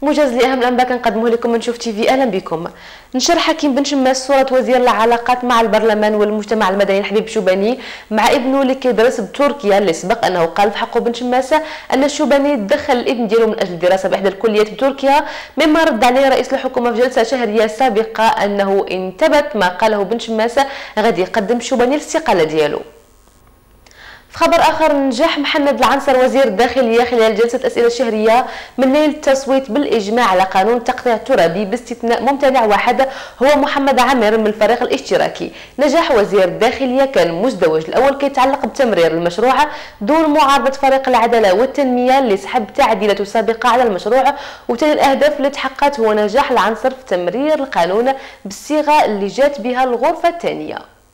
موجز لاهم الانباء كنقدموه لكم من شوف تي في. اهلا بكم. نشر حكيم بن شماس صوره وزير العلاقات مع البرلمان والمجتمع المدني حبيب شوباني مع ابنه اللي كيدرس بتركيا، اللي سبق انه قال في حقه بن شماس ان الشوباني دخل الابن ديالو من اجل الدراسه باحدى الكليات بتركيا، مما رد عليه رئيس الحكومه في جلسه شهريه سابقه انه ان ثبت ما قاله بن شماس غادي يقدم الشوباني الاستقاله ديالو. في خبر اخر، نجح محمد العنصر وزير الداخليه خلال جلسه اسئله شهريه من نيل التصويت بالاجماع على قانون تقطيع الترابي باستثناء ممتنع واحد هو محمد عامر من الفريق الاشتراكي. نجاح وزير الداخليه كان مزدوج، الاول كيتعلق بتمرير المشروع دون معارضه فريق العداله والتنميه اللي سحب تعديلات سابقه على المشروع، وثاني الاهداف اللي تحققت هو نجاح العنصر في تمرير القانون بالصيغه اللي جات بها الغرفه الثانيه.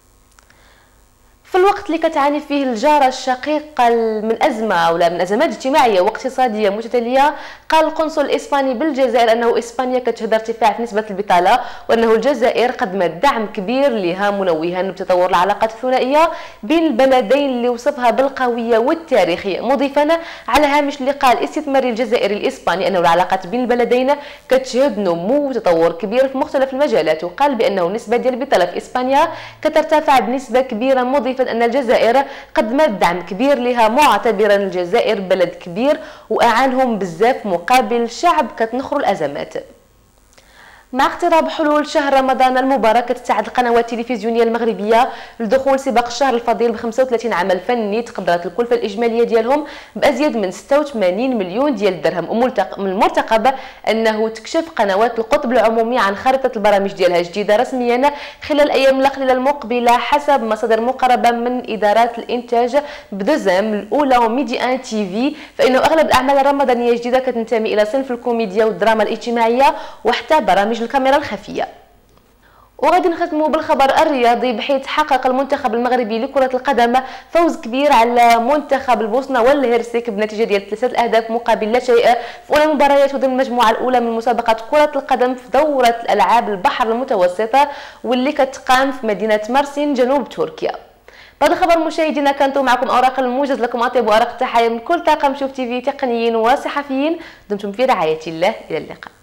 في الوقت اللي كتعاني فيه الجارة الشقيقة من أزمة أو من أزمات اجتماعية واقتصادية متتالية، قال القنصل الإسباني بالجزائر أنه إسبانيا كتشهد ارتفاع في نسبة البطالة، وأنه الجزائر قدمت دعم كبير لها، منوها بتطور العلاقات الثنائية بين البلدين اللي وصفها بالقوية والتاريخية، مضيفا على هامش اللقاء الاستثماري الجزائري الإسباني أنه العلاقات بين البلدين كتشهد نمو وتطور كبير في مختلف المجالات، وقال بأنه النسبة ديال البطالة في إسبانيا كترتفع بنسبة كبيرة، مضيفا أن الجزائر قدمت دعم كبير لها، معتبرا الجزائر بلد كبير وأعانهم بزاف مقابل شعب كتنخروا الأزمات. مع اقتراب حلول شهر رمضان المبارك كتستعد القنوات التلفزيونيه المغربيه لدخول سباق الشهر الفضيل ب 35 عمل فني تقدرت الكلفه الاجماليه ديالهم بازيد من 86 مليون ديال الدرهم، ومن المرتقب انه تكشف قنوات القطب العمومي عن خريطه البرامج ديالها الجديده رسميا خلال الايام القليله المقبله حسب مصادر مقربه من ادارات الانتاج بدزم الاولى وميدي ان تي في، فانه اغلب الاعمال الرمضانيه الجديده كتنتمي الى صنف الكوميديا والدراما الاجتماعيه وحتى برامج الكاميرا الخفيه. وغادي نختموا بالخبر الرياضي، بحيث حقق المنتخب المغربي لكرة القدم فوز كبير على منتخب البوسنة والهرسك بنتيجة ديال 3 أهداف مقابل لا شيء في أولى المباريات ضمن المجموعة الأولى من مسابقة كرة القدم في دورة الألعاب البحر المتوسط واللي كتقام في مدينة مرسين جنوب تركيا. بهذا الخبر مشاهدينا كانت معكم أوراق الموجز، لكم أطيب وأرق التحايا من كل طاقم شوف تي في تقنيين وصحفيين، دمتم في رعاية الله، إلى اللقاء.